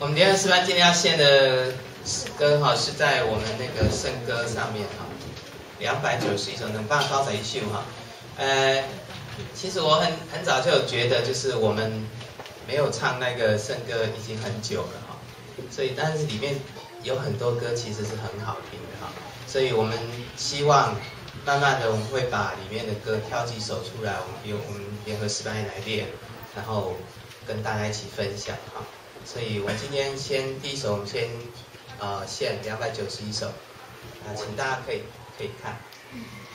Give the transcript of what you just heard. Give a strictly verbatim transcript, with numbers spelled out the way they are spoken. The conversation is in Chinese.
我们联合诗班今天要献的歌哈，是在我们那个圣歌上面哈，两百九十一首，能帮高仔一秀哈。呃，其实我很很早就有觉得，就是我们没有唱那个圣歌已经很久了哈，所以但是里面有很多歌其实是很好听的哈，所以我们希望慢慢的我们会把里面的歌挑几首出来，我们用我们联合诗班来练，然后跟大家一起分享哈。所以我们今天先第一首，我们先呃献两百九十一首，啊，请大家可以可以看。